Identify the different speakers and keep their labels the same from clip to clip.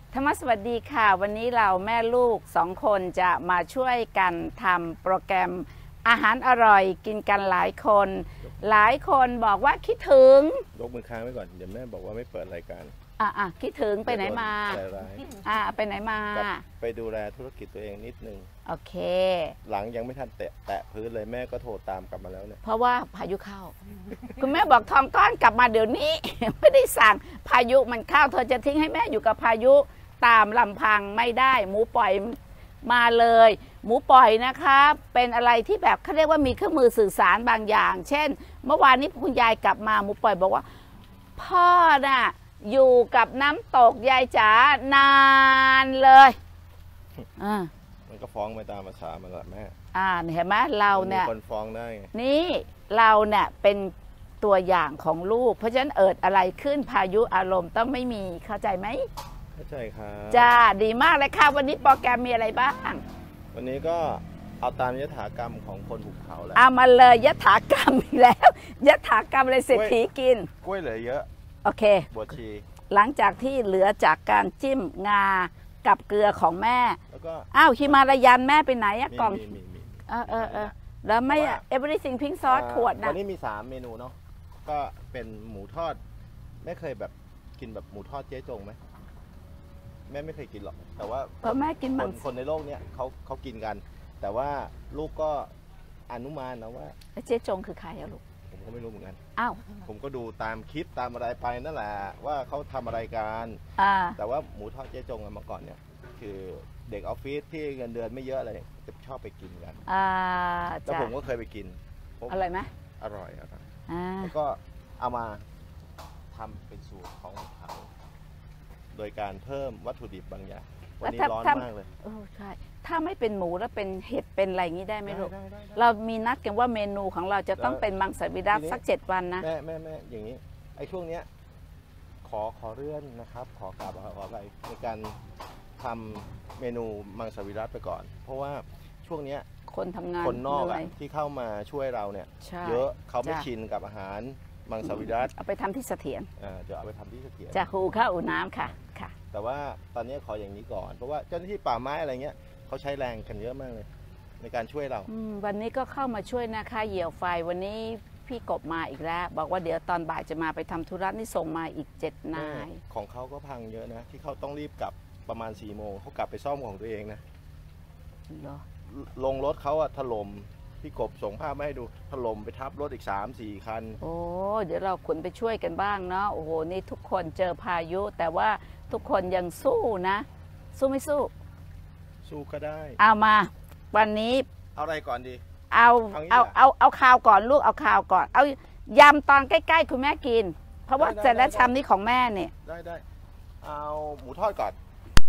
Speaker 1: ธรรมสวัสดีค่ะวันนี้เราแม่ลูก2 คนจะมาช่วยกันทำโปรแกรมอาหารอร่อยกินกันหลายคนบอกว่าคิดถึง
Speaker 2: ยกมือค้างไว้ก่อนเดี๋ยวแม่บอกว่าไม่เปิดรายการ
Speaker 1: คิดถึงไปไหนมาไปไหนมา
Speaker 2: ไปดูแลธุรกิจตัวเองนิดนึง
Speaker 1: โอเค
Speaker 2: หลังยังไม่ทันแตะพื้นเลยแม่ก็โทรตามกลับมาแล้วเนี่ย
Speaker 1: เพราะว่าพายุเข้า คุณแม่บอกทองก้อนกลับมาเดี๋ยวนี้ ไม่ได้สั่งพายุมันเข้าเธอจะทิ้งให้แม่อยู่กับพายุตามลำพังไม่ได้หมูปล่อยมาเลยหมูปล่อยนะคะเป็นอะไรที่แบบเขาเรียกว่ามีเครื่องมือสื่อสารบางอย่างเช่นเมื่อวานนี้คุณยายกลับมาหมูปล่อยบอกว่าพ่อน่ะอยู่กับน้ำตกยายจ๋านานเลย
Speaker 2: มันก็ฟ้องไปตามภาษามันแหละแม่
Speaker 1: เห็นไหมเราเนี่ย
Speaker 2: คนฟ้องได้
Speaker 1: นี่เราเนี่ยเป็นตัวอย่างของลูกเพราะฉะนั้นอะไรขึ้นพายุอารมณ์ต้องไม่มีเข้าใจไหม
Speaker 2: เข้าใจครับ
Speaker 1: จ้าดีมากเลยค่ะวันนี้โปรแกรมมีอะไรบ้าง
Speaker 2: วันนี้ก็เอาตามยถากรรมของคนภูเขาแล้ว
Speaker 1: มาเลยยถากรรมอีกแล้วยถากรรมเลยเศรษฐีกิน
Speaker 2: กล้วยเหลือเยอะ
Speaker 1: โอเค
Speaker 2: บวชชี
Speaker 1: หลังจากที่เหลือจากการจิ้มงากับเกลือของแม่
Speaker 2: แล้วก็
Speaker 1: ฮิมาลายันแม่ไปไหนอะกล่องแล้วไม่everything pink sauce ขวดนะ
Speaker 2: วันนี้มี3 เมนูเนาะก็เป็นหมูทอดแม่เคยแบบกินแบบหมูทอดเจ๊จงไหมแม่ไม่เคยกินหรอกแต่ว่า
Speaker 1: เพราะแม่กิน
Speaker 2: คนในโลกเนี้ยเขากินกันแต่ว่าลูกก็อนุมานนะว่า
Speaker 1: เจ๊จงคือใครอะลูก
Speaker 2: ผมก็ไม่รู้เหมือนกัน
Speaker 1: ผม
Speaker 2: ก็ดูตามคลิปตามอะไรไปนั่นแหละว่าเขาทำอะไรกันแต่ว่าหมูทอดเจ๊จงเมื่อก่อนเนี่ยคือเด็กออฟฟิศที่เงินเดือนไม่เยอะอะไรจะชอบไปกินกันแล้วผมก็เคยไปกิน
Speaker 1: อร่อยไหม
Speaker 2: อร่อยแล้วก็เอามาทำเป็นสูตรของเขาโดยการเพิ่มวัตถุดิบบางอย่างวันนี้ร้อนมากเลย
Speaker 1: ใช่ถ้าไม่เป็นหมูแล้วเป็นเห็ดเป็นอะไรอย่างนี้ได้ไหมลูกเรามีนัดกันว่าเมนูของเราจะต้องเป็นมังสวิรัติสัก7 วันนะ
Speaker 2: แม่อย่างนี้ไอ้ช่วงเนี้ยขอเลื่อนนะครับขอกราบขออะไรในการทำเมนูมังสวิรัติไปก่อนเพราะว่าช่วงเนี้ย
Speaker 1: คนทำงาน
Speaker 2: คนนอกที่เข้ามาช่วยเราเนี่ยเยอะเขาไม่ชินกับอาหารมังสวิรัติ
Speaker 1: เอาไปทำที่เสถียร
Speaker 2: จะเอาไปทำที่เสถียร
Speaker 1: จะหูข้าวอูน้ำค่ะ
Speaker 2: แต่ว่าตอนนี้ขออย่างนี้ก่อนเพราะว่าเจ้าหน้าที่ป่าไม้อะไรเงี้ยเขาใช้แรงกันเยอะมากเลยในการช่วยเรา
Speaker 1: วันนี้ก็เข้ามาช่วยนะคะเหยี่ยวไฟวันนี้พี่กบมาอีกแล้วบอกว่าเดี๋ยวตอนบ่ายจะมาไปทำธุระนี่ส่งมาอีก7 นาย
Speaker 2: ของเขาก็พังเยอะนะที่เขาต้องรีบกลับประมาณ4 โมงเขากลับไปซ่อมของตัวเองนะลงรถเขาถล่มพี่กบส่งภาพมาให้ดูถล่มไปทับรถอีก3-4 คัน
Speaker 1: เดี๋ยวเราขนไปช่วยกันบ้างเนาะโอ้โหนี่ทุกคนเจอพายุแต่ว่าทุกคนยังสู้นะสู้ไม่
Speaker 2: สู้ก็ได้
Speaker 1: เอามาวันนี้
Speaker 2: เอาอะไรก่อนดี
Speaker 1: เอาข่าวก่อนลูกเอาข่าวก่อนเอายำตอนใกล้ๆคุณแม่กินเพราะว่าเสร็จแล้วชามนี้ของแม่เนี่ย
Speaker 2: ได้เอาหมูทอดก่อน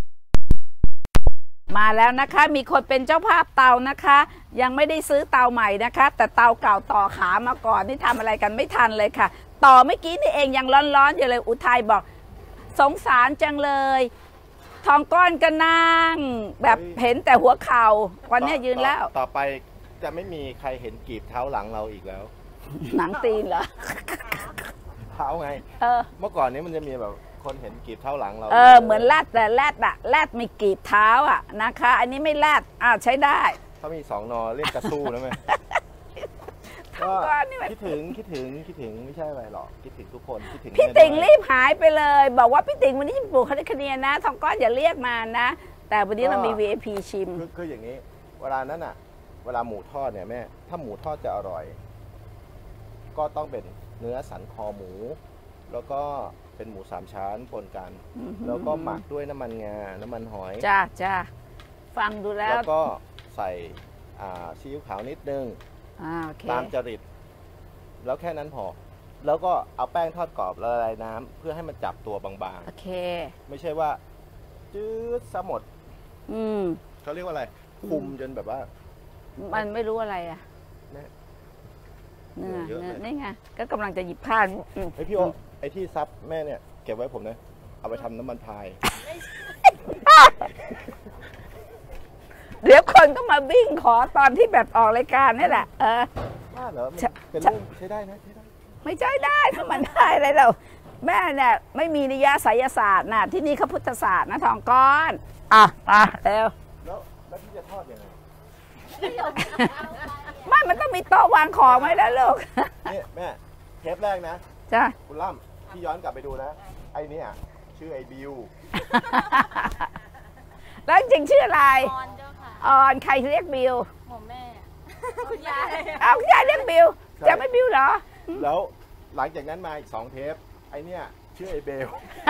Speaker 1: มาแล้วนะคะมีคนเป็นเจ้าภาพเตานะคะยังไม่ได้ซื้อเตาใหม่นะคะแต่เตาเก่าต่อขามาก่อนนี่ทำอะไรกันไม่ทันเลยค่ะต่อเมื่อกี้นี่เองยังร้อนๆอยู่เลยอุทัยบอกสงสารจังเลยทองก้อนก็นั่งแบบเห็นแต่หัวเข่าวันนี้ยืนแล้ว
Speaker 2: ต่อไปจะไม่มีใครเห็นกีบเท้าหลังเราอีกแล้ว
Speaker 1: หนังตีนเหรอ
Speaker 2: เท้าไงเมื่อก่อนนี้มันจะมีแบบคนเห็นกีบเท้าหลังเรา
Speaker 1: เหมือนแรดแต่แรดมีกีบเท้านะคะอันนี้ไม่แรดใช้ได้
Speaker 2: ถ้ามี2 นอเรียกกระสู้นะแม่ก็คิดถึงไม่ใช่อะไรหรอกคิดถึงทุกคนคิดถึง
Speaker 1: พี่ติ๋งรีบหายไปเลยบอกว่าพี่ติ๋งวันนี้ปลูกคาริคเนียนะทองก้อนอย่าเรียกมานะแต่วันนี้เรามี VIP ชิม
Speaker 2: คืออย่างนี้เวลานั้นเวลาหมูทอดเนี่ยแม่ถ้าหมูทอดจะอร่อยก็ต้องเป็นเนื้อสันคอหมูแล้วก็เป็นหมู3 ชั้นปนกันแล้วก็หมักด้วยน้ำมันงาน้ำมันหอย
Speaker 1: จ้าฟังดูแล้ว
Speaker 2: ก็ใส่ซีอิ๊วขาวนิดนึงตามจริตแล้วแค่นั้นพอแล้วก็เอาแป้งทอดกรอบละลายน้ำเพื่อให้มันจับตัวบางๆไม่ใช่ว่าจืดซะหมดเขาเรียกว่าอะไรคุมจนแบบว่า
Speaker 1: มันไม่รู้อะไรนี่ไงก็กำลังจะหยิบผ้า
Speaker 2: พี่โอไอ้ที่ซับแม่เนี่ยเก็บไว้ผมนะเอาไปทำน้ำมันพาย
Speaker 1: เดี๋ยวคนก็มาบิ้งขอตอนที่แบบออกรายการนี่แหละ
Speaker 2: เหรอเป็นรูปใช้ได้นะใช้ได้
Speaker 1: ไม่ใช่ได้ถ้ามันได้อะไรเราแม่เนี่ยไม่มีนิยายไสยศาสตร์นะที่นี่เขาพุทธศาสตร์นะทองก้อนอ่ะเร็ว
Speaker 2: แล้วพี่จะทอดยังไง
Speaker 1: ไม่มันต้องมีโต๊ะวางของไว้แล้วลูก
Speaker 2: นี่แม่เทปแรกนะ
Speaker 1: จ้ะ
Speaker 2: คุณล่ำพี่ย้อนกลับไปดูนะไอ้นี่ชื่อไอ้บิว
Speaker 1: แล้วจริงชื่ออะไร
Speaker 3: ออนเจ้าค่ะ
Speaker 1: ออนใครเรียกบิว
Speaker 3: ผมแม่คุณยาย
Speaker 1: คุณยายเรียกบิวจะไม่บิวเหรอ
Speaker 2: แล้วหลังจากนั้นมาอีก2 เทปไอ้นี่ชื่อไอ้เบล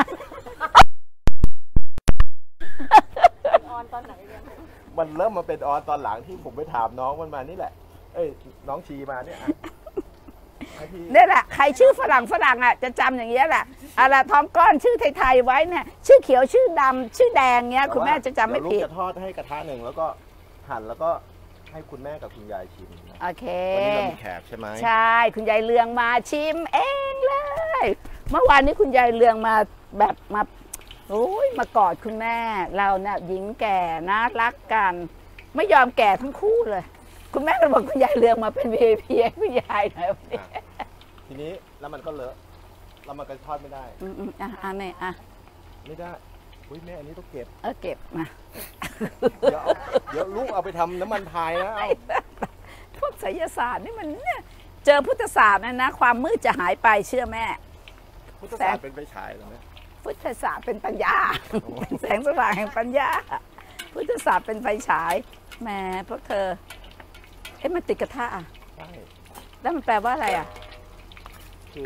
Speaker 3: ออนตอนไหนเนี่ย
Speaker 2: มันเริ่มมาเป็นออนตอนหลังที่ผมไปถามน้องมันมานี่แหละน้องชีมาเนี่ย
Speaker 1: นี่แหละใครชื่อฝรั่งจะจำอย่างเงี้ยแหละอะไรทองก้อนชื่อไทยๆไว้เนี่ยชื่อเขียวชื่อดำชื่อแดงเงี้ยคุณแม่จะจำไม่ผิด
Speaker 2: จะทอดให้กระทะหนึ่งแล้วก็หั่นแล้วก็ให้คุณแม่กับคุณยายชิม
Speaker 1: โอเค
Speaker 2: วันนี้เรามีแขกใช่ไหม
Speaker 1: ใช่คุณยายเลืองมาชิมเองเลยเมื่อวานนี้คุณยายเลืองมาแบบมาโอ้ยมากอดคุณแม่เราเนี่ยหญิงแก่นะรักกันไม่ยอมแก่ทั้งคู่เลยคุณแม่ก็บอกคุณยายเลืองมาเป็น VIP ให้คุณยายหน่อย
Speaker 2: ทีนี้แล้วมันก็เลอะแล้วมันก็ทอดไม่ได้
Speaker 1: เนี่ย
Speaker 2: ไม่ได้อุ้ยแม่อันนี้ต้องเก็บ
Speaker 1: เก็บมา
Speaker 2: เดี๋ยวลูกเอาไปทำน้ำมันพายนะ
Speaker 1: พวกไสยศาสตร์นี่มันเนี่ยเจอพุทธศาสตร์นะความมืดจะหายไปเชื่อแม่
Speaker 2: พุทธศาสตร์เป็นไฟฉายเหรอแม่
Speaker 1: พุทธศาสตร์เป็นปัญญาแสงสว่างแห่งปัญญาพุทธศาสตร์เป็นไฟฉายแม่พวกเธอมันติดกระทะ
Speaker 2: ใช่
Speaker 1: แล้วมันแปลว่าอะไร
Speaker 2: คือ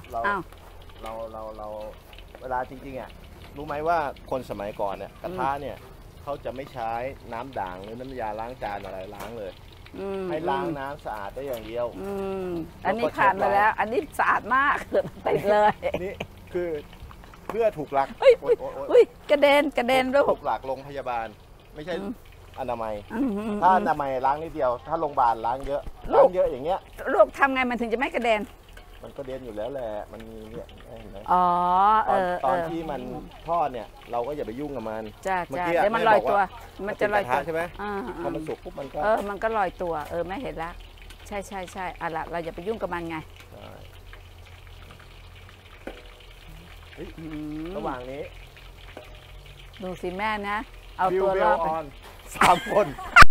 Speaker 2: เราเวลาจริงๆรู้ไหมว่าคนสมัยก่อนเนี่ยกระทะเนี่ยเขาจะไม่ใช้น้ำด่างหรือน้ำยาล้างจานอะไรล้างเลยให้ล้างน้ำสะอาดได้อย่างเดียว
Speaker 1: อันนี้ผ่านมาแล้วอันนี้สะอาดมากไปเลย
Speaker 2: นี่คือเพื่อถูกหลัก
Speaker 1: กระเด็นลูก
Speaker 2: ถูกหลักโรงพยาบาลไม่ใช่อนามัยถ้าอนามัยล้างนิดเดียวถ้าโรงพยาบาลล้างเยอะอย่างเงี้ย
Speaker 1: ลูกทำไงมันถึงจะไม่กระเด็น
Speaker 2: มันก็เด่นอยู่แล้วแหละมันมีเนี่ยเห็นไหมตอนที่มันทอดเนี่ยเราก็อย่าไปยุ่งกับมัน
Speaker 1: เมื่อกี้เดี๋ยวมันลอยตัวมันจะลอยตัว
Speaker 2: ใช่ไหมพอมันสุกปุ๊บ
Speaker 1: มันก็ลอยตัวแม่เห็นแล้วใช่อะไรเราอย่าไปยุ่งกับมันไง
Speaker 2: ระหว่างนี้
Speaker 1: ดูสิแม่นะเอาตัวรอด
Speaker 2: 3 คน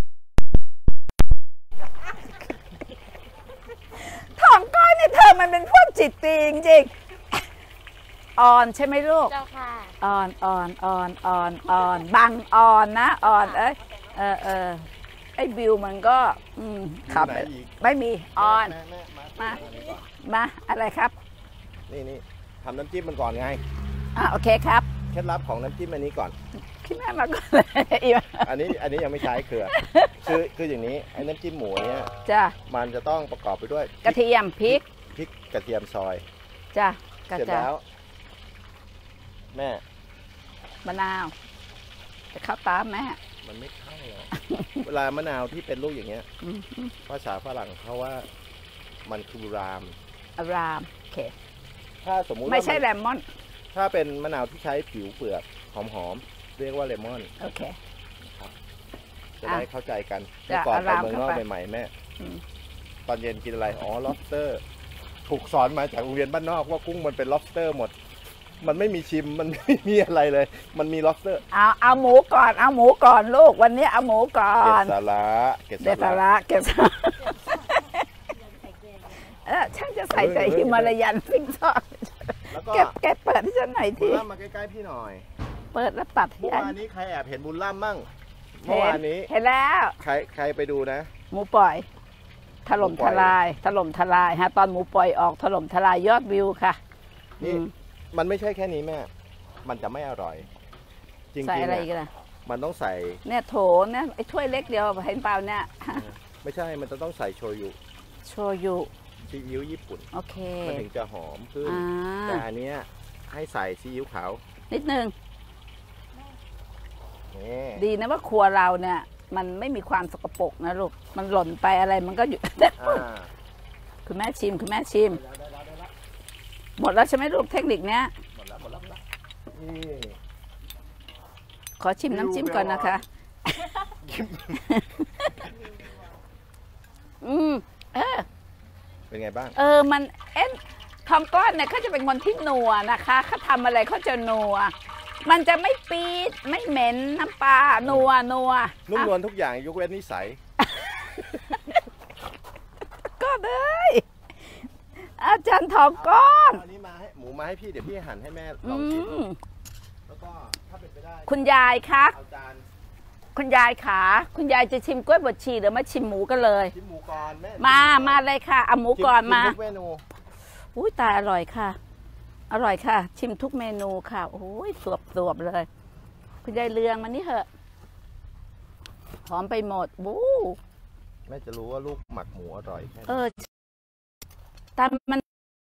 Speaker 1: ทองก้อนเนี่ยเธอมันเป็นพวกจิตตีจริงๆอ่อนใช่ไหมลูก
Speaker 3: เจ้าค่ะ
Speaker 1: อ่อนบังอ่อนนะอ่อนไอ้บิวมันก็ขับไม่มีอ่อนมาอะไรครับ
Speaker 2: นี่ทำน้ำจิ้มมันก่อนไง
Speaker 1: โอเคครับ
Speaker 2: เคล็ดลับของน้ำจิ้มอันนี้ก่อน
Speaker 1: พี่แม่มาก่อนเลย
Speaker 2: อันนี้ยังไม่ใช้คืออย่างนี้ไอ้น้ำจิ้มหมูเนี่ยมันจะต้องประกอบไปด้วย
Speaker 1: กระเทียมพริก
Speaker 2: กระเทียมซอย
Speaker 1: เสร็จ
Speaker 2: แล้วแม่
Speaker 1: มะนาวจะเข้าตามแม่
Speaker 2: มันไม่เข้าหรอกเวลามะนาวที่เป็นลูกอย่างเงี้ยภาษาฝรั่งเขาว่ามันคือราม
Speaker 1: โอเค
Speaker 2: ถ้าสมมุติ
Speaker 1: ไม่ใช่เลมอน
Speaker 2: ถ้าเป็นมะนาวที่ใช้ผิวเปลือกหอมๆเรียกว่าเลมอน
Speaker 1: โอเค
Speaker 2: ครับจะได้เข้าใจกันเมื่อก่อนไปเมืองนอกใหม่ๆแม่ตอนเย็นกินอะไรlobster ถูกสอนมาจากโรงเรียนบ้านนอกว่ากุ้งมันเป็น lobster หมดมันไม่มีชิมมันไม่มีอะไรเลยมันมี lobster
Speaker 1: เอาหมูก่อนลูกวันนี้เอาหมูก่อน
Speaker 2: เก็บสาระ
Speaker 1: ฉันจะใส่ใจฮิมาลายันฟิงซอนแกเปิดที่ฉันหน่อยที
Speaker 2: บุญล่ำมาใกล้ๆพี่หน่อย
Speaker 1: เปิดแล้วตัด
Speaker 2: ที่เมื่อวานนี้ใครแอบเห็นบุญล่ำมั่งเมื่อวานนี้
Speaker 1: เห็นแล้ว
Speaker 2: ใครไปดูนะ
Speaker 1: หมูปล่อยถล่มทลายฮะตอนหมูปล่อยออกถล่มทลายยอดวิวค่ะ
Speaker 2: นี่มันไม่ใช่แค่นี้แม่มันจะไม่อร่อยจริงๆใส่อะไรอีกล่ะมันต้องใส่
Speaker 1: เนี่ยโถเนี่ยไอ้ถ้วยเล็กเดียวเห็นเปล่าเนี่ย
Speaker 2: ไม่ใช่มันจะต้องใส่โชยุซีอิ๊วญี่ปุ่น
Speaker 1: โอเค
Speaker 2: มันถึงจะหอมขึ้นแต่อันนี้ให้ใส่ซีอิ๊วขาว
Speaker 1: นิดนึงดีนะว่าครัวเราเนี่ยมันไม่มีความสกปรกนะลูกมันหล่นไปอะไรมันก็อยู่คุณแม่ชิมหมดแล้วใช่ไหมลูกเทคนิคเนี้ย
Speaker 2: หมดแล้ว
Speaker 1: ขอชิมน้ำจิ้มก่อนนะคะ
Speaker 2: เป็นไงบ้าง
Speaker 1: มันทองก้อนเนี่ยเขาจะเป็นคนที่นัวนะคะเขาทำอะไรเขาจะนัวมันจะไม่ปี๊ดไม่เหม็นน้ำปลานัว
Speaker 2: นุ่มนวลทุกอย่างยกเว้นนิสัย
Speaker 1: ก็เลยอาจารย์ทองก้อน
Speaker 2: อันนี้มาให้หมูมาให้พี่เดี๋ยวพี่หั่นให้แม่ลองชิมแล้วก็ถ้าเป็นไปได้
Speaker 1: คุณยายคะคุณยายขาคุณยายจะชิมกล้วยบดชีหรือมาชิมหมูกันเลย
Speaker 2: ชิมหมูก่อนแม่
Speaker 1: มาเลยค่ะเอาหมูก่อนมา
Speaker 2: ทุกเมนู
Speaker 1: อุ้ยตายอร่อยค่ะอร่อยค่ะชิมทุกเมนูค่ะโอ้ยสวบเลยคุณยายเลืองมันนี่เหอะหอมไปหมดบู๊
Speaker 2: แม่จะรู้ว่าลูกหมักหมูอร่อยแค่
Speaker 1: ตามมัน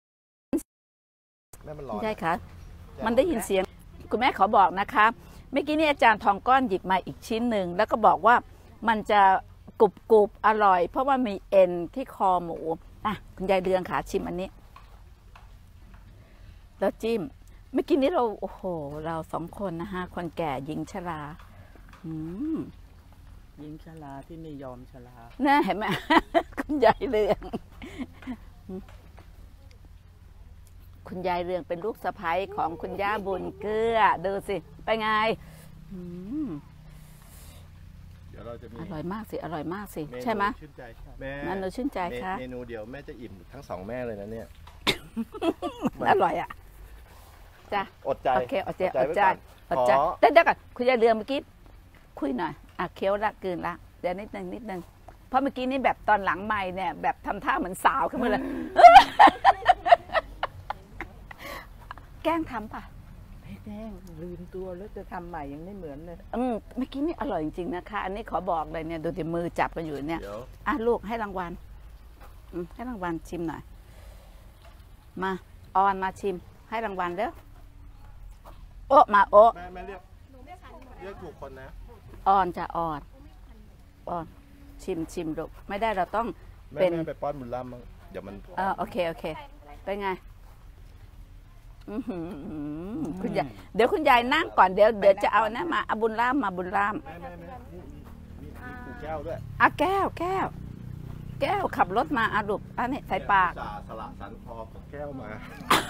Speaker 2: แม่มันร้อน
Speaker 1: ใช่ค่ะมันได้ยินเสียงคุณแม่ขอบอกนะคะเมื่อกี้นี่อาจารย์ทองก้อนหยิบมาอีกชิ้นหนึ่งแล้วก็บอกว่ามันจะกรุบอร่อยเพราะว่ามีเอ็นที่คอหมูอ่ะคุณยายเลืองค่ะชิมอันนี้แล้วจิ้มเมื่อกี้นี้เราโอ้โหเรา2 คนนะคะคนแก่หญิงชรา
Speaker 4: หญิงชราที่ไม่ยอมชรา
Speaker 1: น่าเห็นไหม คุณยายเรืองคุณยายเรืองเป็นลูกสะใภ้ของคุณย่าบุญเกลือดูสิไปไง
Speaker 2: เดี๋ยวเราจะมี
Speaker 1: อร่อยมากสิอร่อยมากสิใช่ไหม
Speaker 2: ชื่นใจแม่
Speaker 1: มันชื่นใจค่ะ
Speaker 2: เมนูเดียวแม่จะอิ่มทั้ง2แม่เลยนะเนี่ย
Speaker 1: อร่อยอ่ะจ้ะ
Speaker 2: อดใจ
Speaker 1: โอเคอดใจเดี๋ยวก่อนคุณยายเรืองเมื่อกี้คุยหน่อยเคี้ยวละกืนละเดี๋ยวนิดนึงเพราะเมื่อกี้นี่แบบตอนหลังไมค์เนี่ยแบบทำท่าเหมือนสาวขึ้นมาเลยแกล้งทำป่ะ
Speaker 4: ไม่แกล้งลืมตัวแล้วจะทำใหม่ยังไม่เหมือนเลย
Speaker 1: เมื่อกี้นี่อร่อยจริงๆนะคะอันนี้ขอบอกเลยเนี่ยดูที่มือจับกันอยู่เนี่ยลูกให้รางวัลให้รางวัลชิมหน่อยมาออนมาชิมให้รางวัลเด้อโอ้มาโอ้
Speaker 2: แม่เรียกถูกคนนะ
Speaker 1: ออนจะออนชิมลูกไม่ได้เราต้องเป็น
Speaker 2: แม่ไปป้อนบุญล่ำมั้งเดี๋ยวมัน
Speaker 1: โอเคเป็นไงคุณยายเดี๋ยวคุณยายนั่งก่อนเดี๋ยวจะเอานะมาบุญล่ำมาบุญล่ำ
Speaker 2: แม่มีแก้วด้วย
Speaker 1: แก้วขับรถมาลูกอันนี้ใส่ปาก
Speaker 2: สละสันคอกับแก้วมา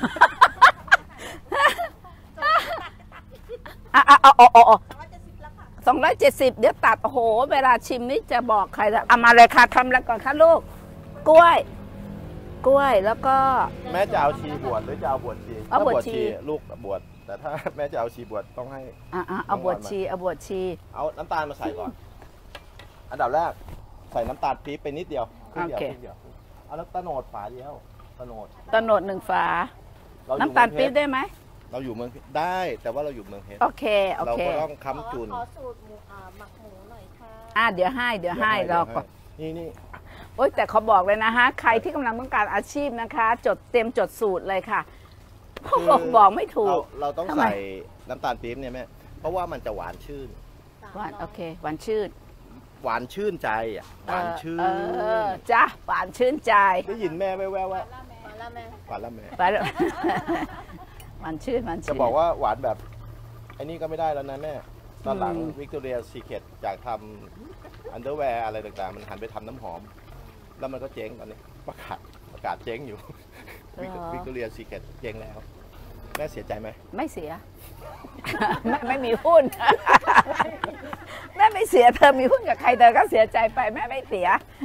Speaker 1: 270เดี๋ยวตัดโอ้โหเวลาชิมนี่จะบอกใครละเอามาเลยค่ะทำแล้วก่อนค่ะลูกกล้วยแล้วก็
Speaker 2: แม่จะเอาชีบวชหรือจะเอาบวชชี
Speaker 1: เอาบวชชี
Speaker 2: ลูกบวชแต่ถ้าแม่จะเอาชีบวชต้องให้
Speaker 1: เอาบวชชี
Speaker 2: เอาน้ำตาลมาใส่ก่อนอันดับแรกใส่น้ำตาลปี๊บไปนิดเดียวเอาแล้วตะโนดฝาเดียวตะโน
Speaker 1: ด1 ฝาน้ำตาลปี๊บได้ไหม
Speaker 2: เราอยู่เมืองได้แต่ว่าเราอยู่เมืองเพชร
Speaker 1: โอเค
Speaker 2: เราก็ต้องค้ำจุน
Speaker 3: ขอสูตรหมักหมูหน่อยค่ะ
Speaker 1: เดี๋ยวให้รอก่อน
Speaker 2: นี่
Speaker 1: โอ๊ยแต่เขาบอกเลยนะฮะใครที่กำลังต้องการอาชีพนะคะเตรียมจดสูตรเลยค่ะบอกไม่ถูก
Speaker 2: เราต้องใส่น้ำตาลปี๊บเนี่ยแม่เพราะว่ามันจะหวานชื่น
Speaker 1: โอเคหวานชื่น
Speaker 2: ใจหวานชื่น
Speaker 1: จ้ะหวานชื่นใจ
Speaker 2: ได้ยินแม่แว่วว่าหวานละแม่หวานชื่นจะบอกว่าหวานแบบไอ้นี่ก็ไม่ได้แล้วนะแม่ตอนหลังวิกตอเรียซีเคร็ตอยากทำอันเดอร์แวร์อะไรต่างๆมันหันไปทำน้ำหอมแล้วมันก็เจ๊งตอนนี้ประกาศเจ๊งอยู่วิกตอเรียซีเคร็ตเจ๊งแล้วแม่เสียใจไหม
Speaker 1: ไม่เสียไม่มีหุ้นแม่ไม่เสียเธอมีหุ้นกับใครเธอก็เสียใจไปแม่ไม่เสีย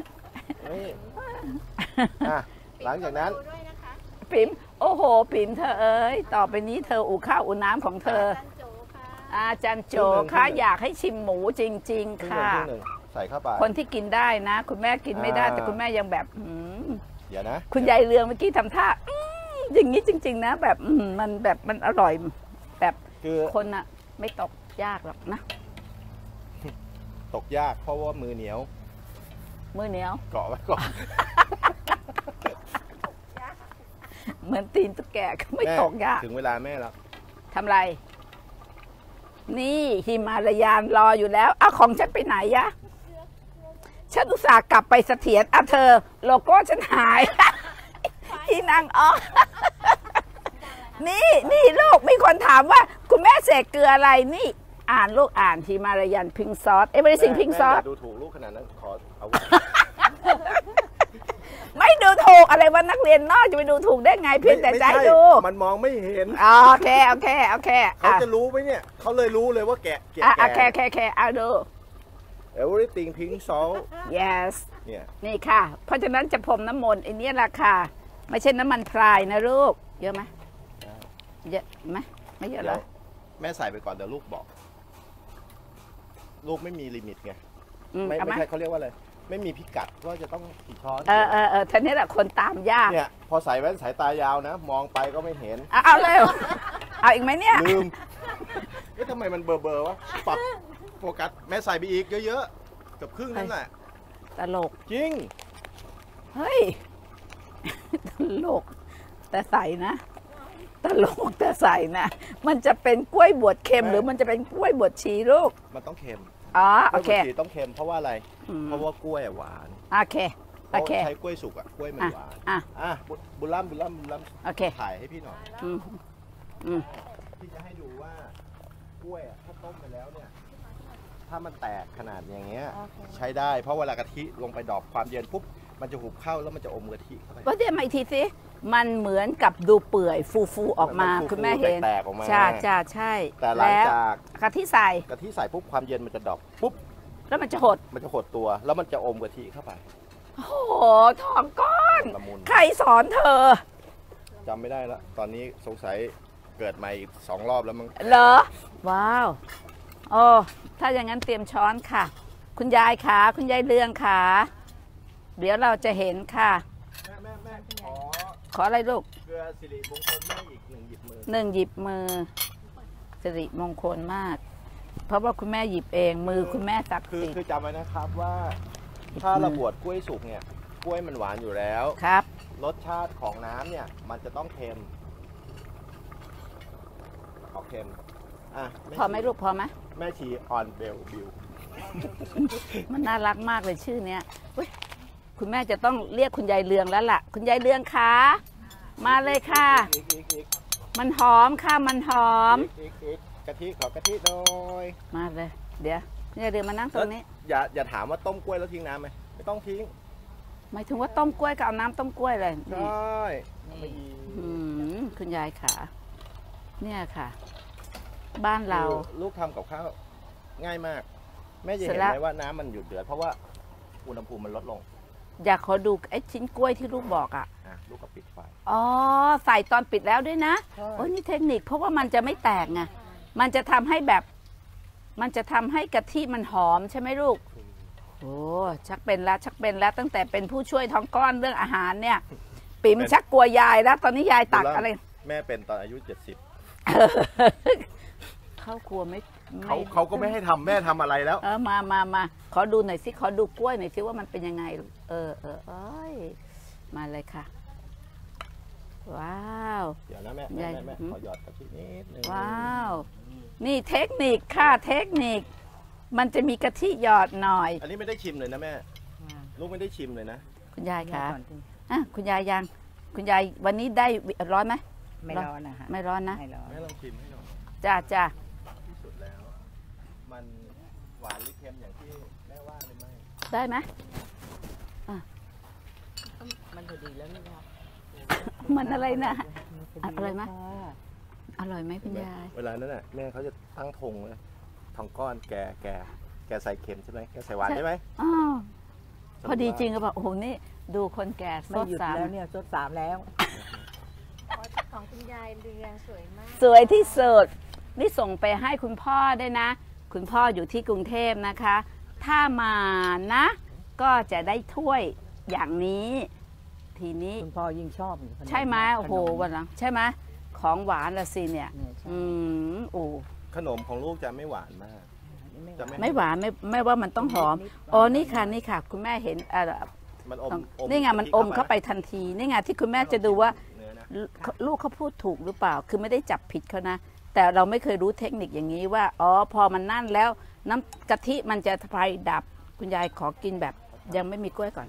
Speaker 2: หลังจากนั้น
Speaker 1: ปิ่มโอ้โหปิ่มเธอเอ้ยต่อไปนี้เธออุ่นข้าวอุ่นน้ำของเธออาจารย์โจค่ะอยากให้ชิมหมูจริงๆค่ะ
Speaker 2: ใส่เข้าไป
Speaker 1: คนที่กินได้นะคุณแม่กินไม่ได้แต่คุณแม่ยังแบบ
Speaker 2: เดี๋ยวนะ
Speaker 1: คุณยายเรืองเมื่อกี้ทำท่าอย่างนี้จริงๆนะแบบมันอร่อยแบบคนอะไม่ตกยากหรอกนะ
Speaker 2: ตกยากเพราะว่ามือเหนียวเกาะไว้ก่อน
Speaker 1: เหมือนตีนตุ๊กแกก็ไม่ตกยาก
Speaker 2: ถึงเวลาแม่แล้ว
Speaker 1: ทำไรนี่หิมาลายันรออยู่แล้วของฉันไปไหนยะฉันอุตส่าห์กลับไปเสถียรเธอโลโก้ฉันหายที่นั่งนี่ลูกมีคนถามว่าคุณแม่เสกเกลืออะไรนี่ลูกอ่านหิมาลายันพิงซอสไม่ได้สิ่งพิงซอส
Speaker 2: ดูถูกลูกขนาดนั้นขอเอา
Speaker 1: ไม่ดูถูกอะไรว่านักเรียนนอกจะไปดูถูกได้ไงเพียงแต่ใจดู
Speaker 2: มันมองไม่เห็น
Speaker 1: โอเค
Speaker 2: เขาจะรู้ไหมเนี่ยเขาเลยรู้เลยว่าแกะ
Speaker 1: โอเคเอาดู
Speaker 2: everything pink salt
Speaker 1: yes นี่ค่ะเพราะฉะนั้นจะพรมน้ำมนต์ไอ้นี่ราคาไม่ใช่น้ำมันพรายนะลูกเยอะไหมเยอะไหมไม่เยอะหรอ
Speaker 2: แม่ใส่ไปก่อนเดี๋ยวลูกบอกลูกไม่มีลิมิตไงไม่ใช่เขาเรียกว่าอะไรไม่มีพิกัดว่าจะต้องกี่ช้อน
Speaker 1: ท่านี้แหละคนตามยาก
Speaker 2: เนี่ยพอใส่แว่นสายตายาวนะมองไปก็ไม่เห็น
Speaker 1: เอาเลยเอาอีกไหมเนี่ย
Speaker 2: ลืมทำไมมันเบอร์วะปรับโฟกัสแม่ใส่ไปอีกเยอะๆกับครึ่งนั่นแหละ
Speaker 1: ตลก
Speaker 2: จริง
Speaker 1: เฮ้ยตลกแต่ใส่นะตลกแต่ใส่นะมันจะเป็นกล้วยบวชเค็มหรือมันจะเป็นกล้วยบวชชีลูก
Speaker 2: มันต้องเค็ม
Speaker 1: โอเค
Speaker 2: ต้องเค็มเพราะว่าอะไรเพราะว่ากล้วยหวาน
Speaker 1: โอเค
Speaker 2: ใช้กล้วยสุกกล้วยมันหวานบุญล้ำ
Speaker 1: โอเค
Speaker 2: ถ่ายให้พี่หน่อยพี่จะให้ดูว่ากล้วยถ้าต้มไปแล้วเนี่ยถ้ามันแตกขนาดอย่างเงี้ยใช้ได้เพราะเวลากะทิลงไปดรอปความเย็นปุ๊บมันจะหุบเข้าแล้วมันจะอมกะทิเข้าไป
Speaker 1: ว่าเดี๋ยวมาอีกทีสิมันเหมือนกับดูเปื่อยฟูออกมาคุณแม่เห็น
Speaker 2: แตกออกมา
Speaker 1: ใช่
Speaker 2: แต่หลังจาก
Speaker 1: กะทิใส่
Speaker 2: ปุ๊บความเย็นมันจะดรอปปุ๊บ
Speaker 1: แล้วมันจะห
Speaker 2: ดตัวแล้วมันจะอมกะทิเข้าไป
Speaker 1: โอ้โหทองก้อนใครสอนเธอ
Speaker 2: จำไม่ได้แล้วตอนนี้สงสัยเกิดใหม่อีก2 รอบแล้วมั้ง
Speaker 1: เหรอว้าวโอ้ถ้าอย่างนั้นเตรียมช้อนค่ะคุณยายขาคุณยายเรืองขาเดี๋ยวเราจะเห็นค่ะ
Speaker 2: แม่
Speaker 1: ขออะไรลูก
Speaker 2: เกลือสิริมงคลแม่อีก1 หยิบมือ
Speaker 1: 1 หยิบมือสิริมงคลมากเพราะว่าคุณแม่หยิบเองมือคุณแม่ศักดิ์สิทธิ์
Speaker 2: คือจำไว้นะครับว่าถ้าเราบวชกล้วยสุกเนี่ยกล้วยมันหวานอยู่แล้ว
Speaker 1: ครับ
Speaker 2: รสชาติของน้ำเนี่ยมันจะต้องเค็มออกเค็ม
Speaker 1: พอไหมลูกพอไหม
Speaker 2: แม่ชีออนเบลบิว
Speaker 1: มันน่ารักมากเลยชื่อเนี้ยคุณแม่จะต้องเรียกคุณยายเรืองแล้วล่ะคุณยายเรืองคะมาเลยค่ะมันหอมค่ะมันหอม
Speaker 2: กะทิขอกะทิหน่อย
Speaker 1: มาเลยเดี๋ยวคุณยายเรืองมานั่งตรงนี้
Speaker 2: อย่าถามว่าต้มกล้วยแล้วทิ้งน้ำไหมไม่ต้องทิ้ง
Speaker 1: หมายถึงว่าต้มกล้วยก็เอาน้ำต้มกล้วยเลย
Speaker 2: ใช่
Speaker 1: คุณยายขาเนี่ยค่ะบ้านเรา
Speaker 2: ลูกทำกับข้าวง่ายมากแม่จะเห็นไหมว่าน้ำมันหยุดเดือดเพราะว่าอุณหภูมิมันลดลง
Speaker 1: อยากขอดูไอ้ชิ้นกล้วยที่ลูกบอก
Speaker 2: ลูกก็ปิดไฟ
Speaker 1: ใส่ตอนปิดแล้วด้วยนะโอ้นี่เทคนิคเพราะว่ามันจะไม่แตกไงมันจะทำให้กะทิมันหอมใช่ไหมลูกโอ้ชักเป็นแล้วตั้งแต่เป็นผู้ช่วยท้องก้อนเรื่องอาหารเนี่ยปิ่มชักกลัวยายแล้วตอนนี้ยายตักอะไร
Speaker 2: แม่เป็นตอนอายุ70
Speaker 1: เข้าครัวไม่
Speaker 2: เขาก็ไม่ให้ทำแม่ทำอะไรแล้ว
Speaker 1: มาขอดูหน่อยสิขอดูกล้วยหน่อยสิว่ามันเป็นยังไงมาเลยค่ะว้าว
Speaker 2: เดี๋ยวนะแม่ขอหยอดกะทินิดนึง
Speaker 1: ว้าวนี่เทคนิคค่ะเทคนิคมันจะมีกะทิหยอดหน่อย
Speaker 2: อันนี้ไม่ได้ชิมเลยนะแม่ลูกไม่ได้ชิมเลยนะ
Speaker 1: คุณยายค่ะคุณยายยังคุณยายวันนี้ได้ร้อนไหม
Speaker 4: ไม่ร้อนนะคะ
Speaker 1: ไม่ร้อนนะ
Speaker 2: แม่ลองชิมให้หน่อย
Speaker 1: จ้า
Speaker 2: ที่สุดแล้วมันหวานหรือเค็มอย่างที่แม่ว่าหรือไม่
Speaker 1: ได้ไหม
Speaker 4: มันพอดีแล้วนี่ครับ
Speaker 1: มันอะไรนะอร่อยไหมอร่อยไหมคุณยาย
Speaker 2: เวลานั้นน่ะแม่เขาจะตั้งธงเลยทองก้อนแกใส่เค็มใช่ไหมแกใส่หวานใช่ไหม
Speaker 1: พอดีจริงหรือเปล่าโอ้โหนี่ดูคนแก่
Speaker 4: ซด3แล้วเนี่ยซด3แล้ว
Speaker 3: ของคุณยายเรืองสวยมาก
Speaker 1: สวยที่สุดนี่ส่งไปให้คุณพ่อได้นะคุณพ่ออยู่ที่กรุงเทพนะคะถ้ามานะก็จะได้ถ้วยอย่างนี้ทีนี้
Speaker 4: คุณพ่อยิ่งชอบ
Speaker 1: ใช่ไหมโอ้โหวันหลังใช่ไหมของหวานละสิเนี่ย
Speaker 2: ขนมของลูกจะไม่หวานมาก
Speaker 1: ไม่หวานไม่ว่ามันต้องหอมนี่ค่ะคุณแม่เห็น
Speaker 2: มันอม
Speaker 1: นี่ไงมันอมเข้าไปทันทีนี่ไงที่คุณแม่จะดูว่าลูกเขาพูดถูกหรือเปล่าคือไม่ได้จับผิดเขานะแต่เราไม่เคยรู้เทคนิคอย่างนี้ว่าพอมันนั่นแล้วน้ำกะทิมันจะไฟดับคุณยายขอกินแบบยังไม่มีกล้วยก่อน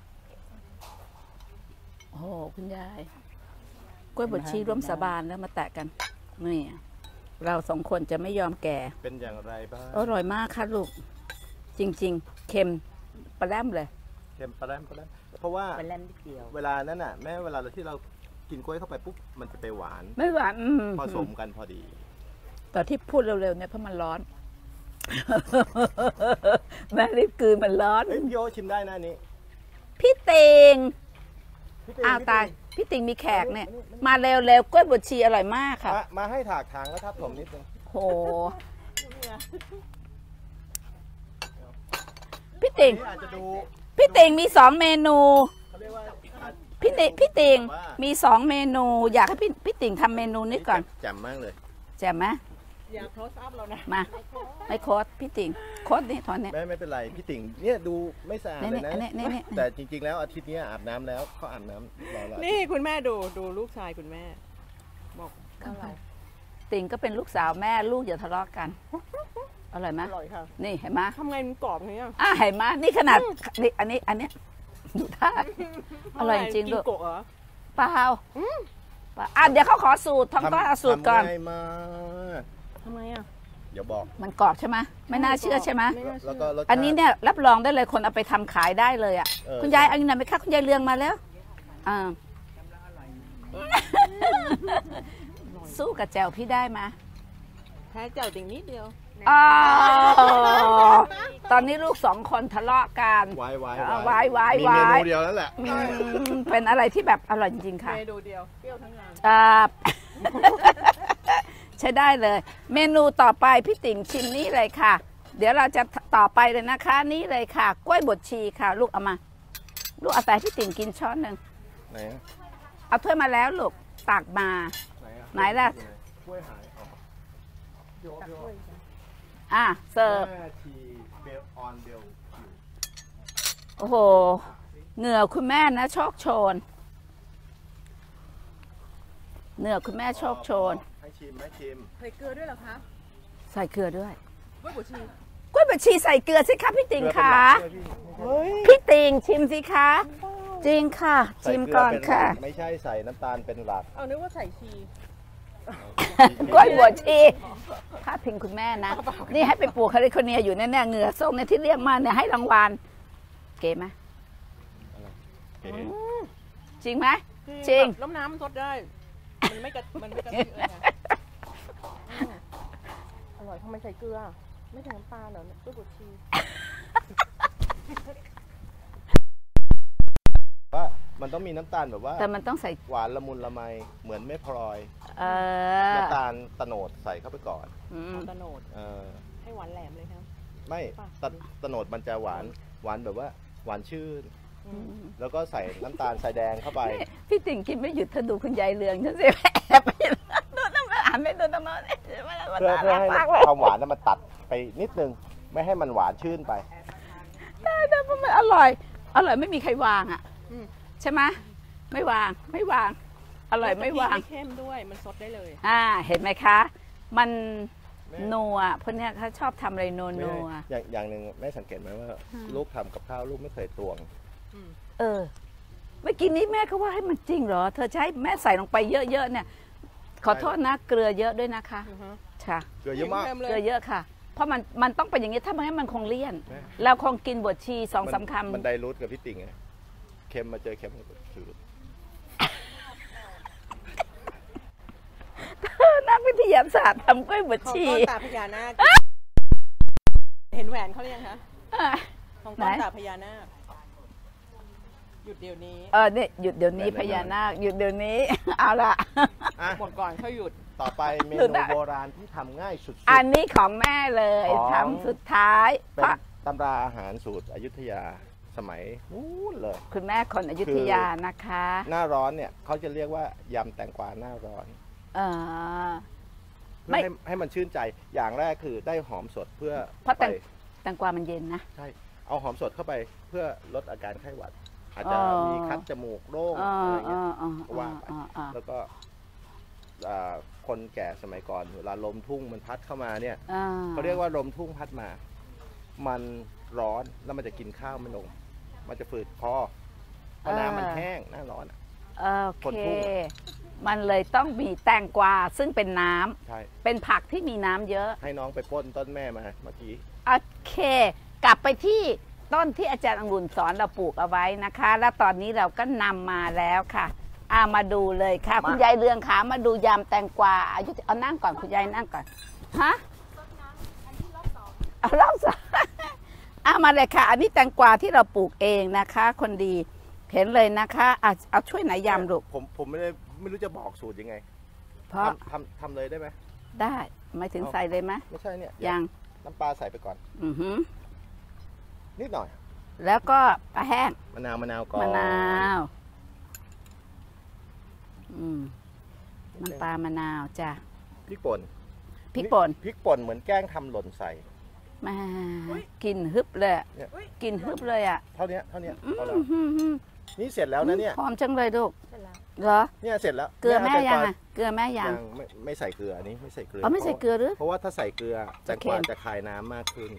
Speaker 1: โอ้คุณยายกล้วยบดชีร่วมสาบานแล้วมาแตะกันนี่เรา2 คนจะไม่ยอมแก่
Speaker 2: เป็นอย่างไรบ้าง
Speaker 1: อร่อยมากค่ะลูกจริงๆเค็มปลาแรมเลย
Speaker 2: เค็มปลาแรมเพราะว่า
Speaker 4: มันแล่นนิดเดียว
Speaker 2: เวลานั้นน่ะแม้เวลาที่เรากินกล้วยเข้าไปปุ๊บมันจะไปหวาน
Speaker 1: ไม่หวาน
Speaker 2: ผสมกันพอดี
Speaker 1: แต่ที่พูดเร็วๆเนี่ยเพราะมันร้อน แม่รีบกลืนมันร้อน
Speaker 2: เอ้ยพี่โยชิมได้นะอันนี้
Speaker 1: พี่ติง
Speaker 2: พี่ติ๋ง
Speaker 1: อ้าว
Speaker 2: พี่
Speaker 1: ตาย
Speaker 2: ติ๋ง
Speaker 1: พี่ติงมีแขกเนี่ย มาเร็วๆกล้วยบวชชีอร่อยมากค่ะ
Speaker 2: มาให้ถากทางแล้วทับผมนิดนึง
Speaker 1: โห พี่ติง
Speaker 2: นี่อาจจะดู
Speaker 1: พี่ติงมี2 เมนู
Speaker 2: เขาเรียกว่า
Speaker 1: พี่ติงมี2 เมนู อยากให้พี่ติงทำเมนูนี้ก่อน
Speaker 2: แจ่มมากเลย
Speaker 1: แจ่มไหม
Speaker 4: อย่าโคสอัพเรานะ
Speaker 1: มา ไม่โค้ดพี่ติงโค้ดนี่ถอนเนี่ย
Speaker 2: ไม่เป็นไรพี่ติ๋งเนี่ยดูไม่สะอาดเลยนะ
Speaker 1: นี่
Speaker 2: แต่จริงๆแล้วอาทิตย์นี้อาบน้ำแล้วเขาอาบน้ำรอแล้ว
Speaker 5: นี่คุณแม่ดูลูกชายคุณแม่ บอกอะไร
Speaker 1: ติงก็เป็นลูกสาวแม่ลูกอย่าทะเลาะกัน อร่อยไหม
Speaker 5: อร่อยค่ะ
Speaker 1: นี่เห็นไหม
Speaker 5: ทำไงมันกรอบอย่างเงี้ย
Speaker 1: เห็นไหมนี่ขนาดนี่อันนี้ดูท่าอร่อยจริง
Speaker 5: กิ
Speaker 1: ลู
Speaker 5: น
Speaker 1: ก
Speaker 5: โกะเหรอ
Speaker 1: เปล่าเดี๋ยวเขาขอสูตรทองก้อยเอาสูตรก่อน
Speaker 2: ทำง่ายมาก
Speaker 5: ทำไมอ่ะ
Speaker 2: เดี๋ยวบอก
Speaker 1: มันกรอบใช่ไหมไม่น่าเชื่อใช่ไหม
Speaker 5: ไม่น่าเชื่อ
Speaker 2: แล้วก็รสชาติ
Speaker 1: อันนี้เนี่ยรับรองได้เลยคนเอาไปทำขายได้เลยอ่ะ
Speaker 2: เออ
Speaker 1: คุณยายเอาอย่างไหนไหมคะคุณยายเรืองมาแล้วสู้กับแจวพี่ได้ไหม
Speaker 5: แพ้เจ้าติ่งนิดเดียว
Speaker 1: อ๋อตอนนี้ลูก2 คนทะเลาะกัน
Speaker 2: วายวาย
Speaker 1: มี
Speaker 2: มีเมนูเดียวนั่นแหละ
Speaker 1: เป็นอะไรที่แบบอร่อยจริงๆค่ะ
Speaker 5: เมนูเดียวเปรี้ยวทั้งงาน
Speaker 1: ใช้ได้เลย เมนูต่อไปพี่ติ๋งชิมนี่เลยค่ะ เดี๋ยวเราจะต่อไปเลยนะคะ นี่เลยค่ะกล้วยบดชีค่ะ ลูกเอามา ลูกเอาแต่พี่ติ๋งกินช้อนหนึ่ง
Speaker 2: ไหนอะ
Speaker 1: เอาถ้วยมาแล้วลูกตักมา ไหนล่ะ
Speaker 2: กล้วยหายอ๋อโยโย่
Speaker 1: เสิร์ฟ
Speaker 2: แม่ทีเบลออนเบล
Speaker 1: โอ้โหเหงื่อคุณแม่นะโชคโชนเหงื่อคุณแม่โชคโชน
Speaker 2: ให้ชิม
Speaker 5: ใส่เกลือด้วยเหรอคะ
Speaker 1: ใส่เกลือด้วย
Speaker 5: กล้วยบวชชี
Speaker 1: กล้วยบดชีใส่เกลือสิคะพี่ติ๋งคะ
Speaker 2: เฮ้ย
Speaker 1: พี่ติ๋งชิมสิคะจริงค่ะ ชิมก่อนค่ะ
Speaker 2: ไม่ใช่ใส่น้ำตาลเป็นหลัก
Speaker 5: เอานึกว่าใส่ชี
Speaker 1: กล้วยบวชชีพาดพิงคุณแม่นะ นี่ให้ไปปลูกแคลิฟอร์เนียอยู่แน่ๆเหงื่อส้มเนี่ยที่เรียกมาเนี่ยให้รางวัลเก๋ไหม
Speaker 2: เก๋
Speaker 1: จริงไหมจริง
Speaker 5: แบบน้ำมันสดได้ มันไม่กระทิเลยนะอร่อยทำไมใส่เกลือ ไม่ใส่น้ำตาลเหรอเนี่ยกล้วยบวชชี
Speaker 2: ว่ามันต้องมีน้ำตาลแบบว่า
Speaker 1: แต่มันต้องใส่
Speaker 2: หวานละมุนละไมเหมือนไม่พลอย
Speaker 1: น้
Speaker 2: น้ำตาลตะโนดใส่เข้าไปก่อน
Speaker 5: เอาตะโนด
Speaker 2: เออ
Speaker 5: ให้หวานแหลมเลยครับ
Speaker 2: ไม่ตะโนดมันจะหวานแบบว่าหวานชื่น แล้วก็ใส่น้ำตาลทรายแดงเข้าไป
Speaker 1: พี่ติ่งกินไม่หยุดเธอดูคุณยายเรืองฉันสิแอบไปดูน้ำมันอ่านไม่ดูน้ำมัน
Speaker 2: เพื่อให้ความหวานนั้นมันตัดไปนิดนึง ไม่ให้มันหวานชื่นไป
Speaker 1: แต่มันอร่อยไม่มีใครวางอ่ะใช่ไหมไม่วาง อร่อยไม่วาง
Speaker 5: ไม่เข้มด้วย มันสดได้เลย
Speaker 1: เห็นไหมคะ มันนัวเพราะเนี้ยเขาชอบทำอะไรนัว
Speaker 2: อย่างหนึ่งแม่สังเกตไหมว่าลูกทำกับข้าวลูกไม่เคยตวง
Speaker 1: เมื่อกี้นี้แม่ก็ว่าให้มันจริงเหรอ เธอจะให้แม่ใส่ลงไปเยอะๆเนี่ย ขอโทษนะเกลือเยอะด้วยนะคะค่ะ
Speaker 2: เกลือเยอะมาก
Speaker 1: เกลือเยอะค่ะ เพราะมันต้องเป็นอย่างนี้ถ้าไม่งั้นมันคงเลี่ยน เราคงกินบดชี2-3 คำ
Speaker 2: มันไดรูทกับพี่ติ่งไงเค็มมาเจอเค็มคือ
Speaker 1: นักวิทยาศาสตร์ทำกล้วยบด
Speaker 5: ของ
Speaker 1: ชี
Speaker 5: ก้อนตาพญานาค เห็นแหวนเขาหรือยังคะ ของก้อนตาพญานาค หยุดเดี๋ยวนี้
Speaker 1: เนี่ยหยุดเดี๋ยวนี้พญานาคหยุดเดี๋ยวนี้ เอาล่ะ
Speaker 5: หมดก่อนเขาหยุด
Speaker 2: ต่อไปเมนูโบราณที่ทำง่ายสุดๆ
Speaker 1: อันนี้ของแม่เลย
Speaker 2: ของ
Speaker 1: ทำสุดท้าย
Speaker 2: เป็นตำราอาหารสูตรอยุธยาสมัยนู้นเลย
Speaker 1: คุณแม่คนอยุธยานะคะ
Speaker 2: หน้าร้อนเนี่ยเขาจะเรียกว่ายำแตงกวาหน้าร้อน
Speaker 1: ไม่
Speaker 2: ให้มันชื่นใจอย่างแรกคือได้หอมสดเพื่อ
Speaker 1: เพราะ
Speaker 2: ไป
Speaker 1: แตงกวามันเย็นนะ
Speaker 2: ใช่เอาหอมสดเข้าไปเพื่อลดอาการไข้หวัด อาจจะมีคัดจมูกโล่งอะไรเงี้ยว่าไปแล้วก็คนแก่สมัยก่อนเวลาลมทุ่งมันพัดเข้ามาเนี่ยเขาเรียกว่าลมทุ่งพัดมา มันร้อนแล้วมันจะกินข้าวไม่ลง มันจะฝืดคอเพราะน้ำมันแห้งหน้าร้อน
Speaker 1: โอเค มันเลยต้องมีแตงกวาซึ่งเป็นน้ำ
Speaker 2: ใช่
Speaker 1: เป็นผักที่มีน้ำเยอะ
Speaker 2: ให้น้องไปปล้นต้นแม่มาเมื่อกี้
Speaker 1: โอเค กลับไปที่ต้นที่อาจารย์องุ่นสอนเราปลูกเอาไว้นะคะ แล้วตอนนี้เราก็นำมาแล้วค่ะมาดูเลยค่ะ คุณยายเรืองขามาดูยำแตงกวาเอานั่งก่อนคุณยายนั่งก่อนฮะเอารอบสองมาเลยค่ะ อันนี้แตงกวาที่เราปลูกเองนะคะ คนดีเห็นเลยนะคะเอาช่วยไหนยำลูก
Speaker 2: ผมไม่รู้จะบอกสูตรยังไง
Speaker 1: เพราะ
Speaker 2: ทำเลยได้ไหม
Speaker 1: ได้ไม่ถึงใส่เลยไหม
Speaker 2: ไม่ใช่เนี่ย
Speaker 1: ยัง
Speaker 2: น้ำปลาใส่ไปก่อนนิดหน่อย
Speaker 1: แล้วก็ปลาแห้ง
Speaker 2: มะนาวก่อน
Speaker 1: มะนาวน้ำปลามะนาวจ้ะ
Speaker 2: พริกป่น
Speaker 1: พริก
Speaker 2: ป่นเหมือนแกล้งทำหล่นใส่
Speaker 1: มากินฮึบเลยกินฮึบเลย
Speaker 2: เท่านี้นี่เสร็จแล้วนะเนี่ย
Speaker 1: หอมจังเลยลูกเหรอ
Speaker 2: เนี่ยเสร็จแล้ว
Speaker 1: เกลือแม่ยังเกลือแม่ยัง
Speaker 2: ไม่ใส่เกลืออันนี้ไม่ใส่เกลือ
Speaker 1: ไม่ใส่เกลือหรือ
Speaker 2: เพราะว่าถ้าใส่เกลือแตงกวาจะคายน้ำมากขึ้น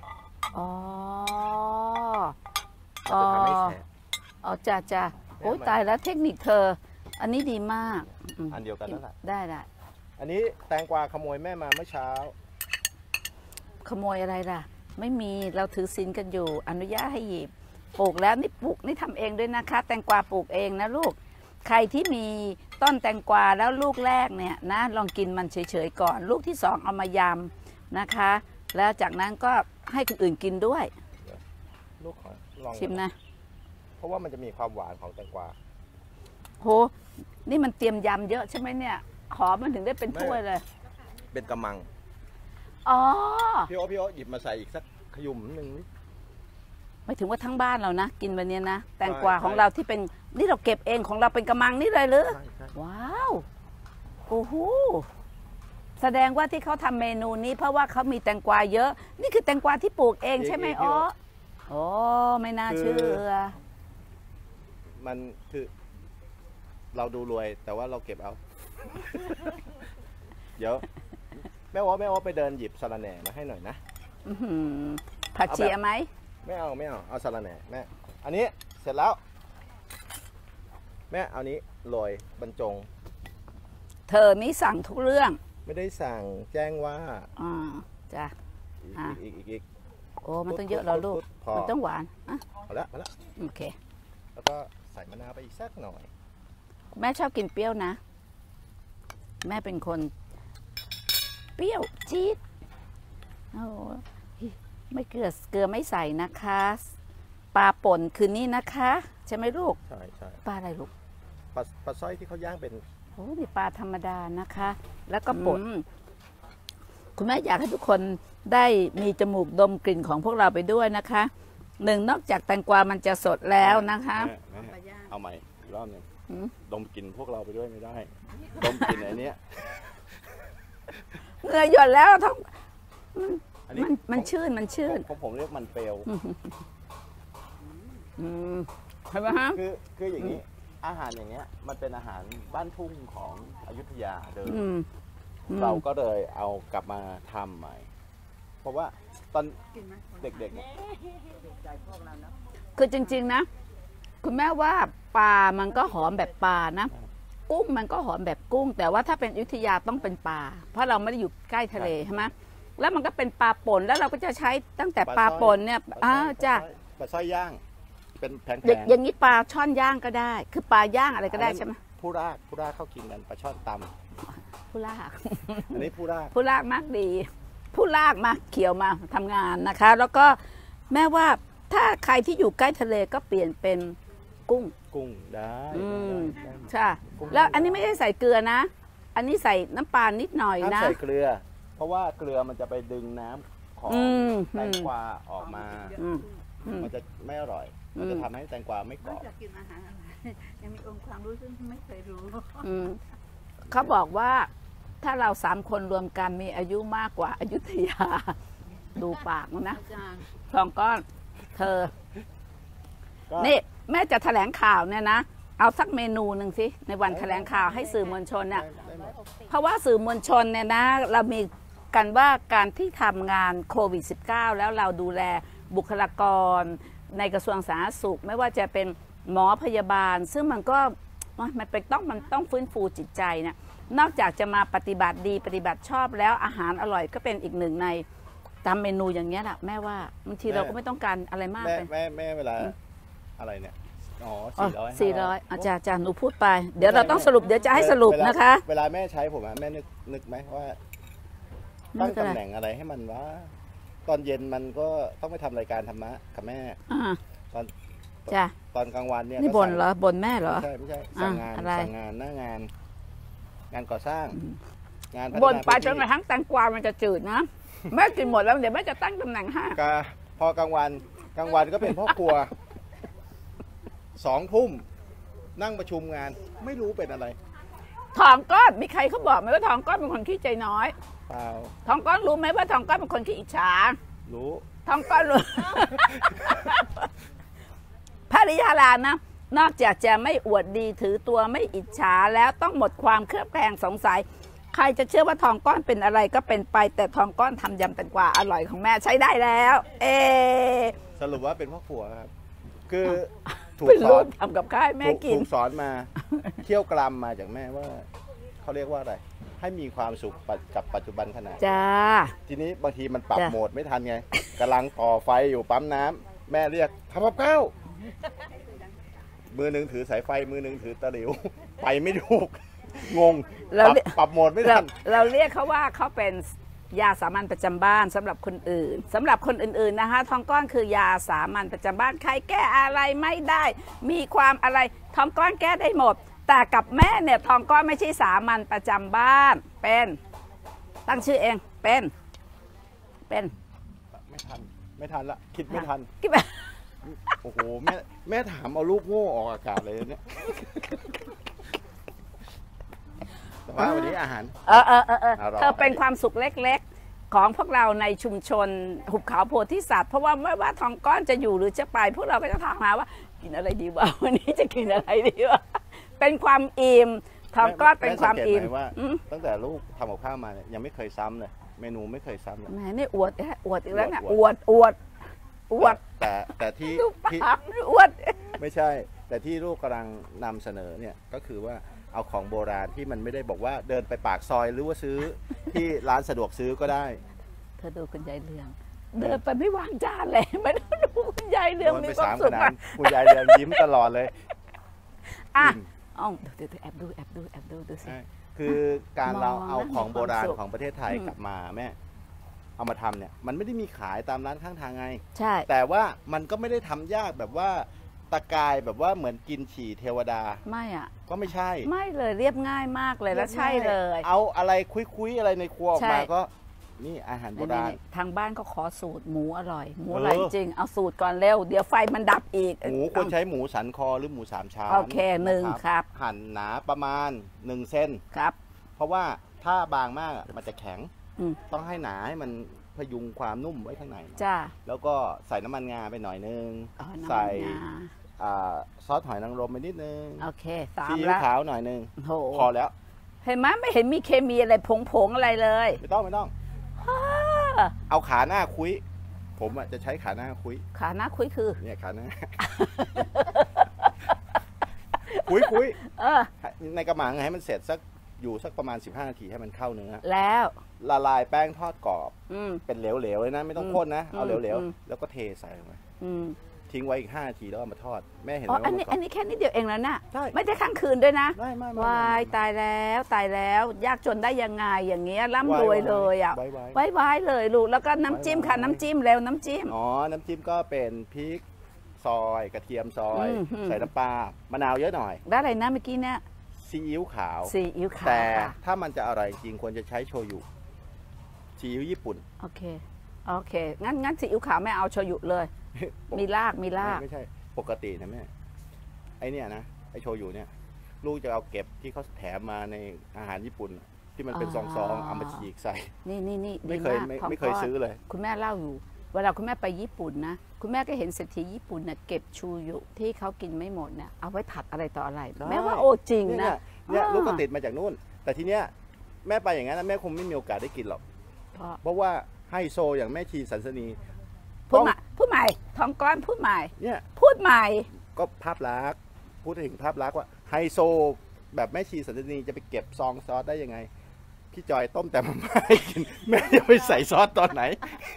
Speaker 2: จะทำให้แฉะ
Speaker 1: จ้าโอ้ยตายแล้วเทคนิคเธออันนี้ดีมาก
Speaker 2: อันเดียวกันนั่นแหละ
Speaker 1: ได้
Speaker 2: อันนี้แตงกวาขโมยแม่มาเมื่อเช้า
Speaker 1: ขโมยอะไรล่ะไม่มีเราถือศีลกันอยู่อนุญาตให้หยิบปลูกแล้วนี่ปลูกนี่ทำเองด้วยนะคะแตงกวาปลูกเองนะลูกใครที่มีต้นแตงกวาแล้วลูกแรกเนี่ยนะลองกินมันเฉยๆก่อนลูกที่2เอามายำนะคะแล้วจากนั้นก็ให้คนอื่นกินด้วย
Speaker 2: ลูกขอลอง
Speaker 1: ชิมนะ
Speaker 2: เพราะว่ามันจะมีความหวานของแตงกวา
Speaker 1: โหนี่มันเตรียมยำเยอะใช่ไหมเนี่ยขอมันถึงได้เป็นถ้วยเลย
Speaker 2: เป็นกำมังพี่โอหยิบมาใส่อีกสักขยุมหนึ่ง
Speaker 1: ไม่ถึงว่าทั้งบ้านเรานะกินวันนี้นะแตงกวาของเราที่เป็นนี่เราเก็บเองของเราเป็นกำมังนี่เลยหรือว้าวโอ้โหแสดงว่าที่เขาทำเมนูนี้เพราะว่าเขามีแตงกวาเยอะนี่คือแตงกวาที่ปลูกเองใช่ไหมโอ้ไม่น่าเชื่อ
Speaker 2: มันคือเราดูรวยแต่ว่าเราเก็บเอาเดี๋ยวแม่ว่าไปเดินหยิบสะระแหน่มาให้หน่อยนะ
Speaker 1: ผักชีไหม
Speaker 2: ไม่เอาสะระแหน่แม่อันนี้เสร็จแล้วแม่เอานี้โรยบรรจง
Speaker 1: เธอนี่สั่งทุกเรื่อง
Speaker 2: ไม่ได้สั่งแจ้งว่า
Speaker 1: จ้ะ
Speaker 2: อีก
Speaker 1: โอ้มันต้องเยอะแล้วลูกมันต้องหวาน
Speaker 2: พอแล้ว
Speaker 1: โอเค
Speaker 2: แล้วก็ใส่มะนาวไปอีกสักหน่อย
Speaker 1: แม่ชอบกินเปรี้ยวนะแม่เป็นคนเปรี้ยวจี๊ดโอ้ไม่เกลือไม่ใส่นะคะปลาป่นคืนนี้นะคะใช่ไหมลูก
Speaker 2: ใช่
Speaker 1: ปลาอะไรลูก
Speaker 2: ปลาสร้อยที่เขาย่างเป็น
Speaker 1: โอ้นี่ปลาธรรมดานะคะแล้วก็ป่นคุณแม่อยากให้ทุกคนได้มีจมูกดมกลิ่นของพวกเราไปด้วยนะคะนอกจากแตงกวามันจะสดแล้วนะคะ
Speaker 2: เอาใหม่รอบนึงดมกลิ่นพวกเราไปด้วยไม่ได้ดมกลิ่นไอ้นี้
Speaker 1: เหงื่อหยดแล้วท้องมันชื่น
Speaker 2: ผมเรียกมันเปลว
Speaker 1: ใช่ไหมฮะ
Speaker 2: คืออย่างนี้อาหารอย่างเงี้ยมันเป็นอาหารบ้านทุ่งของอยุธยาเดิมเราก็เลยเอากลับมาทำใหม่เพราะว่าตอนเด็กๆเนี่ย
Speaker 1: คือจริงๆนะคุณแม่ว่าปลามันก็หอมแบบปลานะกุ้งมันก็หอมแบบกุ้งแต่ว่าถ้าเป็นอยุธยาต้องเป็นปลาเพราะเราไม่ได้อยู่ใกล้ทะเลใช่ไหมแล้วมันก็เป็นปลาป่นแล้วเราก็จะใช้ตั้งแต่ปลาป่นเนี่ยจ้ะ
Speaker 2: ปลาสร้อยย่างเป็นแผง
Speaker 1: อย่างนี้ปลาช่อนย่างก็ได้คือปลาย่างอะไรก็ได้ใช่ไหม
Speaker 2: ผู้รากเข้ากินกันปลาช่อนตำ
Speaker 1: ผู้ราก
Speaker 2: อันนี้ผู้
Speaker 1: รากมากดีผู้รากมาเขียวมาทำงานนะคะแล้วก็แม่ว่าถ้าใครที่อยู่ใกล้ทะเลก็เปลี่ยนเป็นกุ้ง
Speaker 2: ได้
Speaker 1: ใช่แล้วอันนี้ไม่ได้ใส่เกลือนะอันนี้ใส่น้ำปลานิดหน่อยนะ
Speaker 2: ใส่เกลือเพราะว่าเกลือมันจะไปดึงน้ำของแตงกวาออกมามันจะไม่อร่อยมันจะทำให้แตงกวาไม่กรอบ
Speaker 3: กินอาหารอะไรยังมีองค์ความรู้ซึ่งไม่เคยรู้
Speaker 1: เขาบอกว่าถ้าเรา3 คนรวมกันมีอายุมากกว่าอยุธยาดูปากนะ2 ก้อนเธอนี่แม่จะแถลงข่าวเนี่ยนะเอาสักเมนูหนึ่งสิในวันแถลงข่าวให้สื่อมวลชนเนี่ยเพราะว่าสื่อมวลชนเนี่ยนะเรามีกันว่าการที่ทำงานโควิด -19 แล้วเราดูแลบุคลากรในกระทรวงสาธารณสุขไม่ว่าจะเป็นหมอพยาบาลซึ่งมันต้องฟื้นฟูจิตใจเนี่ยนอกจากจะมาปฏิบัติดีปฏิบัติชอบแล้วอาหารอร่อยก็เป็นอีกหนึ่งในตามเมนูอย่างเงี้ยแหละแม่ว่าบางทีเราก็ไม่ต้องการอะไรมากเลย
Speaker 2: แม่เวลาอะไรเนี่ยอ๋อ
Speaker 1: 400อาจารย์หนูพูดไปเดี๋ยวเราต้องสรุปเดี๋ยวจะให้สรุปนะคะ
Speaker 2: เวลาแม่ใช้ผมแม่นึกไหมว่าตั้งตำแหน่งอะไรให้มันว่าตอนเย็นมันก็ต้องไปทำรายการธรรมะกับแม่ตอนกลางวันเนี่ย
Speaker 1: นี่บ่นเหรอบ่นแม่เหรอ
Speaker 2: ไม่ใช่สั่งงานหน้างานก่อสร้างงาน
Speaker 1: บ่นไปจนกระทั่งแตงกวามันจะจืดนะแม่กินหมดแล้วเดี๋ยวแม่จะตั้งตำแหน่งให้
Speaker 2: พอกลางวันก็เป็นพ่อครัว2 ทุ่มนั่งประชุมงานไม่รู้เป็นอะไร
Speaker 1: ทองก้อนมีใครเขาบอกไหมว่าทองก้อนเป็นคนขี้ใจน้อย
Speaker 2: เปล่า
Speaker 1: ทองก้อนรู้ไหมว่าทองก้อนเป็นคนขี้อิจฉา
Speaker 2: รู้
Speaker 1: ทองก้อนรู้ภริยาลานะนอกจากจะไม่อวดดีถือตัวไม่อิจฉาแล้วต้องหมดความเครือบแคลงสงสัยใครจะเชื่อว่าทองก้อนเป็นอะไรก็เป็นไปแต่ทองก้อนทำยำแตงกวาอร่อยของแม่ใช้ได้แล้ว
Speaker 2: สรุปว่าเป็นพ่อครัวครับคือถูกสอน
Speaker 1: ทำกับข้าวแม่กิน
Speaker 2: ถูกสอนมาเที่ยวกรำมาจากแม่ว่าเขาเรียกว่าอะไรให้มีความสุขกับปัจจุบันขณะ
Speaker 1: จ้า
Speaker 2: ทีนี้บางทีมันปรับโหมดไม่ทันไงกำลังต่อไฟอยู่ปั๊มน้ำแม่เรียกทำกับข้าวมือหนึ่งถือสายไฟมือหนึ่งถือตะหลิวไปไม่ถูกงงปรับโหมดไม่ทัน
Speaker 1: เราเรียกเขาว่าเขาเป็นยาสามัญประจำบ้านสำหรับคนอื่นสำหรับคนอื่นๆนะคะทองก้อนคือยาสามัญประจำบ้านใครแก้อะไรไม่ได้มีความอะไรทองก้อนแก้ได้หมดแต่กับแม่เนี่ยทองก้อนไม่ใช่สามัญประจำบ้านเป็นตั้งชื่อเองเป็น
Speaker 2: ไม่ทันละคิดไม่ทันโอ้โหแม่ถามเอาลูกโง่ออกอากาศเลยเนี่ยแต่ว่าวันนี้อาหาร
Speaker 1: เธอเป็นความสุขเล็กๆของพวกเราในชุมชนหุบเขาโพธิสัตว์เพราะว่าไม่ว่าทองก้อนจะอยู่หรือจะไปพวกเราก็จะถามหาว่ากินอะไรดีวะวันนี้จะกินอะไรดีวะเป็นความอิ่มทองก้อนเป็นความอิ่ม
Speaker 2: ตั้งแต่ลูกทำกับข้าวมาเนี่ยยังไม่เคยซ้ำเลยเมนูไม่เคยซ้ำเลย
Speaker 1: แม่นี่อวดอีกแล้วเนี่ยอวด
Speaker 2: แต่ที่
Speaker 1: อวด
Speaker 2: ไม่ใช่แต่ที่ลูกกำลังนำเสนอเนี่ยก็คือว่าเอาของโบราณที่มันไม่ได้บอกว่าเดินไปปากซอยหรือว่าซื้อที่ร้านสะดวกซื้อก็ได้
Speaker 1: เธอดูคุณยายเรืองเดินไปไม่วางจานเลยไม่ต้องดูคุณยายเรืองมีความสุข
Speaker 2: คุณยายเรืองยิ้มตลอดเลย
Speaker 1: เดี๋ยวแอบดูสิ
Speaker 2: คือการเราเอาของโบราณของประเทศไทยกลับมาแม่เอามาทำเนี่ยมันไม่ได้มีขายตามร้านข้างทางไง
Speaker 1: ใช่
Speaker 2: แต่ว่ามันก็ไม่ได้ทำยากแบบว่าตะกายแบบว่าเหมือนกินฉี่เทวดา
Speaker 1: ไม่อ่ะ
Speaker 2: ก็ไม่ใช่
Speaker 1: ไม่เลยเรียบง่ายมากเลยแล้วใช่เลย
Speaker 2: เอาอะไรคุยอะไรในครัวออกมาก็นี่อาหารโบราณ
Speaker 1: ทางบ้านก็ขอสูตรหมูอร่อยหมูอร่อยจริงเอาสูตรก่อนเร็วเดี๋ยวไฟมันดับอีก
Speaker 2: หมูควรใช้หมูสันคอหรือหมู3 ชั้น
Speaker 1: โอเค1ครับ
Speaker 2: หั่นหนาประมาณ1 เซน
Speaker 1: ครับ
Speaker 2: เพราะว่าถ้าบางมากมันจะแข็งต้องให้หนาให้มันพยุงความนุ่มไว้ข้างใน
Speaker 1: จ้า
Speaker 2: แล้วก็ใส่น้ำมันงาไปหน่อยนึงใส่ซอสหอยนางรมไปนิดนึง
Speaker 1: โอเค
Speaker 2: ซีอิ๊วขาวหน่อยนึงพอแล้ว
Speaker 1: เห็นไหมไม่เห็นมีเคมีอะไรผงอะไรเลย
Speaker 2: ไม่ต้องเอาขาหน้าคุยผมจะใช้ขาหน้าคุย
Speaker 1: คือ
Speaker 2: เนี่ยขาหน้าคุยในกระมังให้มันเสร็จสักประมาณ15 นาทีให้มันเข้าเนื้อ
Speaker 1: แล้ว
Speaker 2: ละลายแป้งทอดกรอบเป็นเหลวๆเลยนะไม่ต้องข้นนะเอาเหลวๆแล้วก็เทใส่ลงไปทิ้งไว้อีก5 นาทีแล้วเอามาทอดแม่เห็นไหม
Speaker 1: อันนี้แค่นิดเดียวเองแล้วนะไม่ได้ค้างคืนด้วยนะวายตายแล้วยากจนได้ยังไงอย่างเงี้ยร่ำรวยเลยอ่ะไว้เลยลูกแล้วก็น้ำจิ้มค่ะน้ำจิ้มแล้วน้ำจิ้ม
Speaker 2: น้ำจิ้มก็เป็นพริกซอยกระเทียมซอยใส่น้ำปลามะนาวเยอะหน่อย
Speaker 1: ได้อะไรนะเมื่อกี้เนี่ย
Speaker 2: ซีอิ๊วขาวแต่ถ้ามันจะอร่อยจริงควรจะใช้โชยุซีอิ๊วญี่ปุ่น
Speaker 1: โอเคงั้นซีอิ๊วขาวไม่เอาโชยุเลยมีราก
Speaker 2: ไม่ใช่ปกตินะแม่ไอเนี่ยนะไอโชยุเนี่ยลูกจะเอาเก็บที่เขาแถมมาในอาหารญี่ปุ่นที่มันเป็นซองเอามาฉีกใส่
Speaker 1: นี่
Speaker 2: ไม่เคยซื้อเลย
Speaker 1: คุณแม่เล่าอยู่เวลาคุณแม่ไปญี่ปุ่นนะคุณแม่ก็เห็นเศรษฐีญี่ปุ่นเนี่ยเก็บชูยุที่เขากินไม่หมดเนี่ยเอาไว้ผัดอะไรต่ออะไรแม่ว่าโอ้จริงนะ
Speaker 2: เนี่ยลูกก็ติดมาจากนู่นแต่ทีเนี้ยแม่ไปอย่างนั้นแม่คงไม่มีโอกาสได้กินหรอกเพราะว่าไฮโซอย่างแม่ชีสันสนี
Speaker 1: พูดใหม่ทองก้อนพูดใหม่
Speaker 2: เนี่ย
Speaker 1: พูดใหม่
Speaker 2: ก็ภาพลักษณ์พูดถึงภาพลักษณ์ว่าไฮโซแบบแม่ชีสันสนีจะไปเก็บซองซอสได้ยังไงพี่จอยต้มแต่มาม่าให้กินแม่จะไปใส่ซอสตอนไหน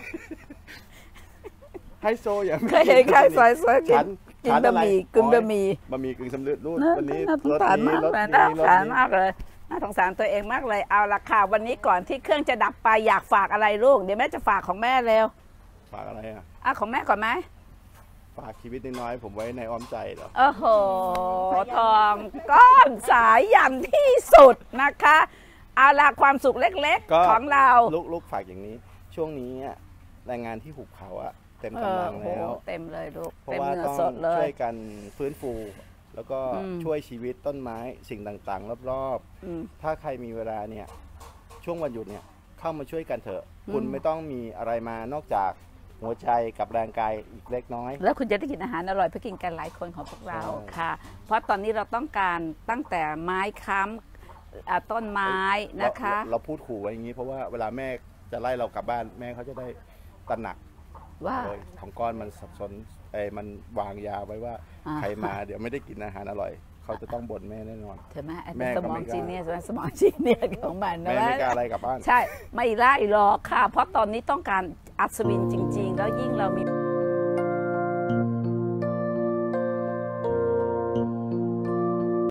Speaker 2: ไฮโซอย่าง
Speaker 1: เคยเห็นใครใส่ซอสกินบะหมี่กึ่งบะหมี่
Speaker 2: บะหมี่กึ่งสำเร็จรูปวันนี้
Speaker 1: น่าสงสารมากเลยน่าสงสารมากเลยน่าสงสารตัวเองมากเลยเอาละค่ะวันนี้ก่อนที่เครื่องจะดับไปอยากฝากอะไรลูกเดี๋ยวแม่จะฝากของแม่เร็ว
Speaker 2: ฝากอะไรอ่ะ
Speaker 1: ของแม่ก่อนไหม
Speaker 2: ฝากชีวิตน้อยๆผมไว้ในอ้อมใจเหรอ
Speaker 1: โอ้โหทองก้อนสายยันที่สุดนะคะเอาละความสุขเล็กๆของเรา
Speaker 2: ลูกฝากอย่างนี้ ช่วงนี้แรงงานที่หุบเขาอะเต็มกำลังแล้ว
Speaker 1: เต็มเลยลูก
Speaker 2: เพราะ
Speaker 1: เต็ม
Speaker 2: ว่า
Speaker 1: เนื้อ
Speaker 2: ต้อง
Speaker 1: สดเลย
Speaker 2: ช่วยกันฟื้นฟู แล้วก็ช่วยชีวิตต้นไม้สิ่งต่างๆรอบๆถ้าใครมีเวลาเนี่ยช่วงวันหยุดเนี่ยเข้ามาช่วยกันเถอะคุณไม่ต้องมีอะไรมานอกจากหัวใจกับแรงกายอีกเล็กน้อย
Speaker 1: แล้วคุณจะได้กินอาหารอร่อยเพื่อกินกันหลายคนของพวกเราค่ะ เพราะตอนนี้เราต้องการตั้งแต่ไม้ค้ำต้นไม้นะคะ
Speaker 2: เราพูดขู่ไว้อย่างนี้เพราะว่าเวลาแม่จะไล่เรากลับบ้านแม่เขาจะได้ตระหนัก
Speaker 1: ว่า
Speaker 2: ของก้อนมันสับสนมันวางยาไว้ว่าใครมาเดี๋ยวไม่ได้กินอาหารอร่อยเขาจะต้องบ่นแม่แน่นอน
Speaker 1: เธอแม่
Speaker 2: แม่
Speaker 1: ส
Speaker 2: ก็
Speaker 1: มอ
Speaker 2: ไม่
Speaker 1: ง
Speaker 2: กล้า
Speaker 1: จีเนียสสมองจีเนียสของมันนะ
Speaker 2: แม่ไม่กล้าอะไรกลับบ้าน
Speaker 1: ใช่ไม่ไล่หรอกค่ะ เพราะตอนนี้ต้องการอัศวินจริงๆ แล้วยิ่งเรามี